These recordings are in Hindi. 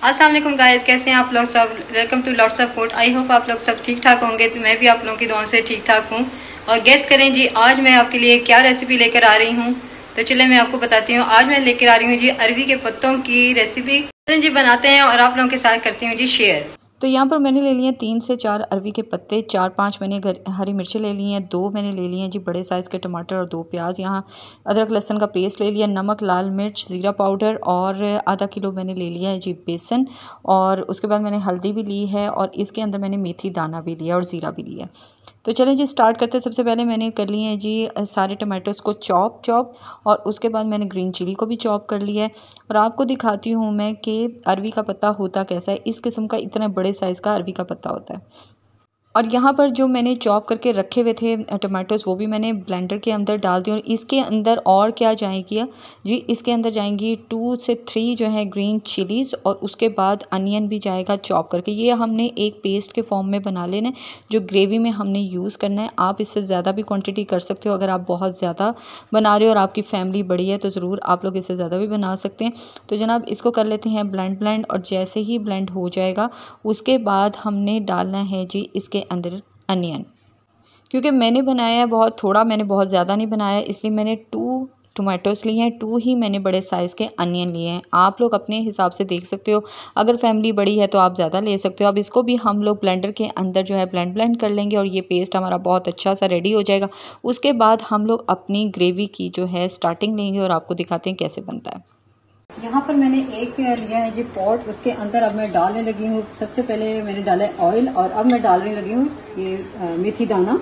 अस्सलाम वालेकुम गाइस, कैसे हैं आप लोग सब। Welcome to lots of food. I hope आप लोग सब ठीक ठाक होंगे। तो मैं भी आप लोगों की दुआओं से ठीक ठाक हूँ। और गेस करें जी, आज मैं आपके लिए क्या रेसिपी लेकर आ रही हूँ। तो चले मैं आपको बताती हूँ। आज मैं लेकर आ रही हूँ जी अरवी के पत्तों की रेसिपी जी बनाते हैं और आप लोगों के साथ करती हूँ जी शेयर। तो यहाँ पर मैंने ले लिए 3 से 4 अरवी के पत्ते, 4-5 मैंने हरी मिर्चें ले ली हैं, 2 मैंने ले लिए हैं जी बड़े साइज़ के टमाटर और 2 प्याज। यहाँ अदरक लहसुन का पेस्ट ले लिया, नमक, लाल मिर्च, ज़ीरा पाउडर और आधा किलो मैंने ले लिया है जी बेसन। और उसके बाद मैंने हल्दी भी ली है और इसके अंदर मैंने मेथी दाना भी लिया और ज़ीरा भी लिया। तो चलें जी स्टार्ट करते हैं। सबसे पहले मैंने कर लिए हैं जी सारे टमाटोस को चॉप और उसके बाद मैंने ग्रीन चिली को भी चॉप कर लिया है। और आपको दिखाती हूँ मैं कि अरवी का पत्ता होता कैसा है। इस किस्म का इतने बड़े साइज़ का अरवी का पत्ता होता है। और यहाँ पर जो मैंने चॉप करके रखे हुए थे टमाटोस वो भी मैंने ब्लेंडर के अंदर डाल दिए। और इसके अंदर और क्या जाएगी जी, इसके अंदर जाएंगी 2 से 3 जो है ग्रीन चिलीज़ और उसके बाद अनियन भी जाएगा चॉप करके। ये हमने एक पेस्ट के फॉर्म में बना लेना है जो ग्रेवी में हमने यूज़ करना है। आप इससे ज़्यादा भी क्वान्टिटी कर सकते हो। अगर आप बहुत ज़्यादा बना रहे हो और आपकी फैमिली बड़ी है तो ज़रूर आप लोग इससे ज़्यादा भी बना सकते हैं। तो जनाब इसको कर लेते हैं ब्लेंड और जैसे ही ब्लेंड हो जाएगा उसके बाद हमने डालना है जी इसके अंदर अनियन। क्योंकि मैंने बनाया है बहुत थोड़ा, मैंने बहुत ज़्यादा नहीं बनाया, इसलिए मैंने 2 टोमेटोस लिए हैं, 2 ही मैंने बड़े साइज़ के अनियन लिए हैं। आप लोग अपने हिसाब से देख सकते हो। अगर फैमिली बड़ी है तो आप ज़्यादा ले सकते हो। अब इसको भी हम लोग ब्लेंडर के अंदर जो है ब्लेंड कर लेंगे और ये पेस्ट हमारा बहुत अच्छा सा रेडी हो जाएगा। उसके बाद हम लोग अपनी ग्रेवी की जो है स्टार्टिंग लेंगे और आपको दिखाते हैं कैसे बनता है। यहाँ पर मैंने एक लिया है जी पॉट, उसके अंदर अब मैं डालने लगी हूँ। सबसे पहले मैंने डाला है ऑयल और अब मैं डालने लगी हूँ ये मेथी दाना।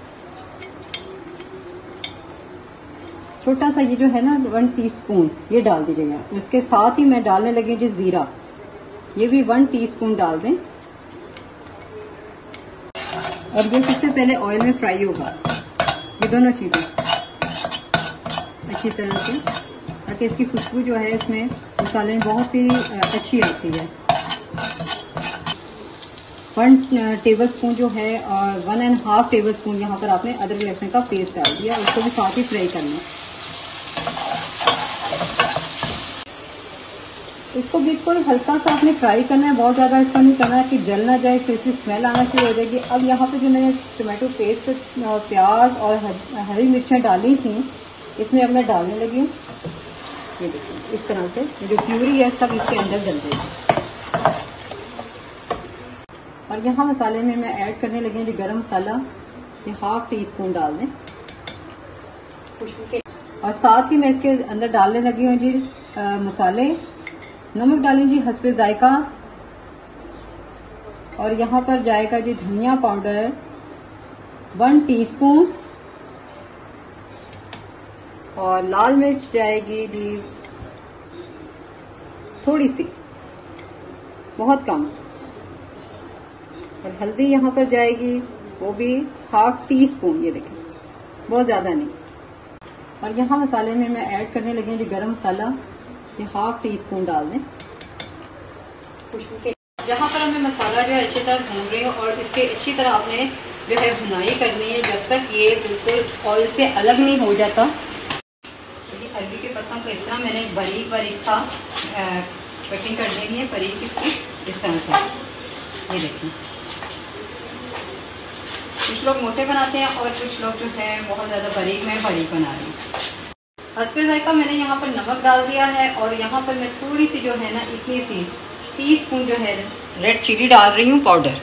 छोटा सा ये जो है ना 1 टीस्पून ये डाल दीजिएगा। उसके साथ ही मैं डालने लगी जी ज़ीरा, ये भी 1 टीस्पून डाल दें। और ये सबसे पहले ऑयल में फ्राई होगा ये दोनों चीज़ें अच्छी तरह से, ताकि इसकी खुशबू जो है इसमें मसाले में बहुत ही अच्छी आती है। 1 टेबलस्पून जो है और 1.5 टेबलस्पून यहाँ पर आपने अदरक लहसुन का पेस्ट डाल दिया। उसको भी साथ ही फ्राई करना। इसको बिल्कुल हल्का सा आपने फ्राई करना है, बहुत ज़्यादा इसका नहीं करना है कि जल ना जाए, फिर इसकी स्मेल आना शुरू हो जाएगी। अब यहाँ पे जो मैंने टमाटो पेस्ट और प्याज और हरी मिर्चें डाली थी इसमें अब मैं डालने लगी हूँ। ये देखिए इस तरह से जो प्यूरी है सब इसके अंदर डल जाएगी। और यहाँ मसाले में मैं ऐड करने लगी हूँ जो गरम मसाला, ये 1/2 टीस्पून डाल दें खुशबू के। और साथ ही मैं इसके अंदर डालने लगी हूँ जी मसाले। नमक डालें जी हस्बे जायका। और यहाँ पर जाएगा जी धनिया पाउडर 1 टीस्पून और लाल मिर्च जाएगी जी थोड़ी सी, बहुत कम। और हल्दी यहाँ पर जाएगी वो भी 1/2 टीस्पून, ये देखें बहुत ज़्यादा नहीं। और यहाँ मसाले में मैं ऐड करने लगी हूँ जी गरम मसाला, ये 1/2 टीस्पून डाल दें खुशबू के। यहाँ पर मैं मसाला जो है अच्छी तरह भून रही हूँ और इसके अच्छी तरह आपने जो है भुनाई करनी है जब तक ये बिल्कुल ऑयल से अलग नहीं हो जाता। ये अरवी के पत्तों को इस तरह मैंने बारीक सा कटिंग कर देनी है, बारीक इसकी इस तरह से। ये देखिए कुछ लोग मोटे बनाते हैं और कुछ लोग जो है बहुत ज़्यादा बारीक, मैं बारीक बना रही हूँ। हस्बे जायका मैंने यहाँ पर नमक डाल दिया है और यहाँ पर मैं थोड़ी सी जो है ना इतनी सी टीस्पून जो है रेड चिली डाल रही हूँ पाउडर।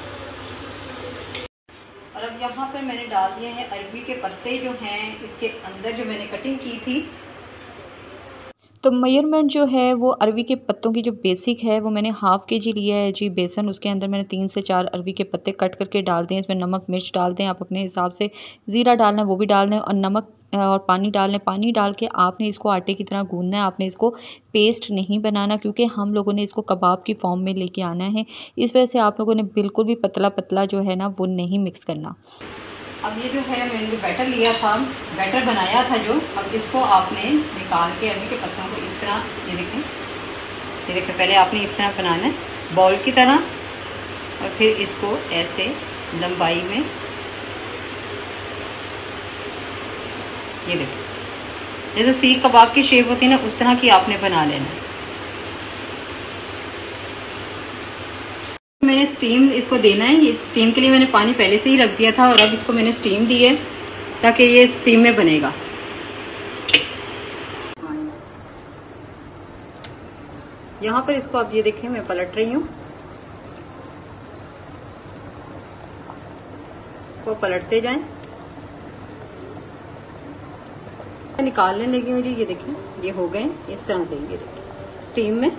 और अब यहाँ पर मैंने डाल दिए हैं अरवी के पत्ते जो हैं इसके अंदर जो मैंने कटिंग की थी। तो मेजरमेंट जो है वो अरवी के पत्तों की जो बेसिक है वो मैंने 1/2 kg लिया है जी बेसन। उसके अंदर मैंने 3 से 4 अरवी के पत्ते कट करके डाल दें। इसमें नमक मिर्च डाल दें आप अपने हिसाब से, ज़ीरा डालना है वो भी डाल दें और नमक और पानी डालना है। पानी डाल के आपने इसको आटे की तरह गूंदना है, आपने इसको पेस्ट नहीं बनाना क्योंकि हम लोगों ने इसको कबाब की फॉर्म में लेके आना है। इस वजह से आप लोगों ने बिल्कुल भी पतला जो है ना वो नहीं मिक्स करना। अब ये जो है मैंने जो बैटर लिया था, बैटर बनाया था जो, अब इसको आपने निकाल के अरवी के पत्तों को इस तरह, ये देखें पहले आपने इस तरह बनाना है बॉल की तरह और फिर इसको ऐसे लंबाई में, ये देखें जैसे सीख कबाब की शेप होती है ना उस तरह की आपने बना लेना है। मैंने स्टीम इसको देना है। ये स्टीम के लिए मैंने पानी पहले से ही रख दिया था और अब इसको मैंने स्टीम दी है ताकि ये स्टीम में बनेगा। यहाँ पर इसको आप ये देखें मैं पलट रही हूँ, को पलटते जाएं। निकालने लगी हूँ जी, ये देखें ये हो गए इस तरह से, ये देखें स्टीम में।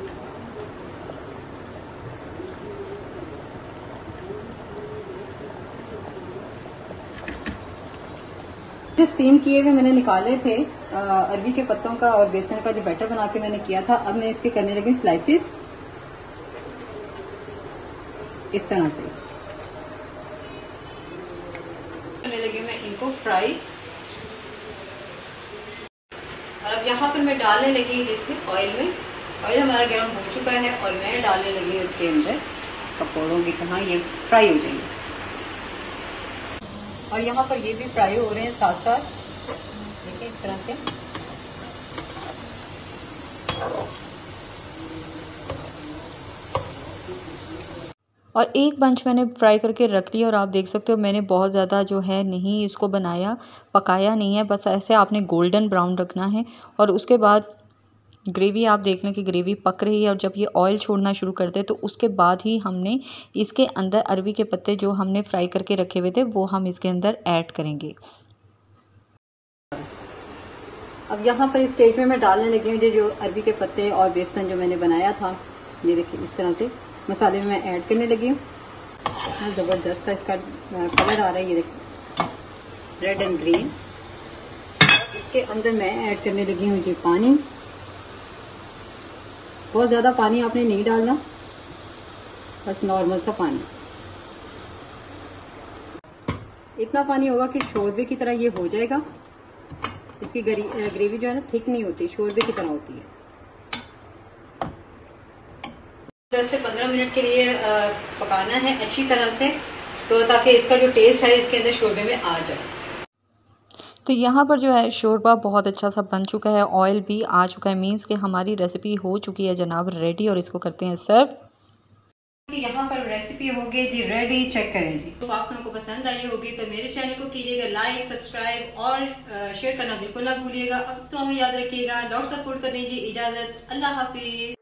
जो स्टीम किए हुए मैंने निकाले थे अरबी के पत्तों का और बेसन का जो बैटर बना के मैंने किया था, अब मैं इसके करने लगी स्लाइसिस इस तरह से। करने लगी मैं इनको फ्राई। और अब यहाँ पर मैं डालने लगी देखिए ऑयल में। ऑयल हमारा गर्म हो चुका है और मैं डालने लगी उसके अंदर पकौड़ों की तरह, ये फ्राई हो जाएंगे। और यहाँ पर ये भी फ्राई हो रहे हैं साथ साथ, देखिए इस तरह से। और एक बंच मैंने फ्राई करके रख लिया और आप देख सकते हो मैंने बहुत ज़्यादा जो है नहीं इसको बनाया, पकाया नहीं है, बस ऐसे आपने गोल्डन ब्राउन रखना है। और उसके बाद ग्रेवी आप देख लें कि ग्रेवी पक रही है और जब ये ऑयल छोड़ना शुरू कर दे तो उसके बाद ही हमने इसके अंदर अरबी के पत्ते जो हमने फ्राई करके रखे हुए थे वो हम इसके अंदर ऐड करेंगे। अब यहाँ पर इस स्टेज में मैं डालने लगी हूँ जो अरबी के पत्ते और बेसन जो मैंने बनाया था, ये देखिए इस तरह से मसाले में मैं ऐड करने लगी हूँ। ज़बरदस्त सा इसका कलर आ रहा है, ये देखिए रेड एंड ग्रीन। इसके अंदर मैं ऐड करने लगी हूँ जी पानी। बहुत ज़्यादा पानी आपने नहीं डालना, बस नॉर्मल सा पानी। इतना पानी होगा कि शोरबे की तरह ये हो जाएगा। इसकी ग्रेवी जो है ना थिक नहीं होती, शोरबे की तरह होती है। 10 से 15 मिनट के लिए पकाना है अच्छी तरह से, तो ताकि इसका जो टेस्ट है इसके अंदर शोरबे में आ जाए। तो यहाँ पर जो है शोरबा बहुत अच्छा सा बन चुका है, ऑयल भी आ चुका है, मीन्स कि हमारी रेसिपी हो चुकी है जनाब रेडी। और इसको करते हैं सर्व। यहाँ पर रेसिपी होगी जी रेडी, चेक करें जी। तो आप लोगों को पसंद आई होगी तो मेरे चैनल को कीजिएगा लाइक, सब्सक्राइब और शेयर करना बिल्कुल ना भूलिएगा। अब तो हमें याद रखिएगा, लॉट सपोर्ट कर दीजिए। इजाजत, अल्लाह हाफिज।